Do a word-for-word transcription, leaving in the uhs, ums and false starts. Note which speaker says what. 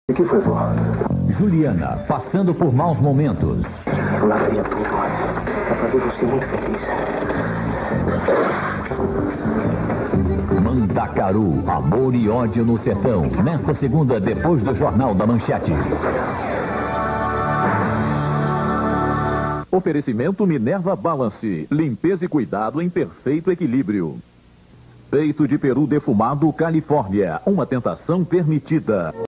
Speaker 1: O que foi, vó?
Speaker 2: Juliana, passando por maus momentos.
Speaker 1: Eu largaria tudo pra fazer você muito feliz.
Speaker 2: Mandacaru, Amor e Ódio no Sertão. Nesta segunda, depois do Jornal da Manchete.
Speaker 3: Oferecimento Minerva Balance. Limpeza e cuidado em perfeito equilíbrio. Peito de peru defumado Califórnia. Uma tentação permitida.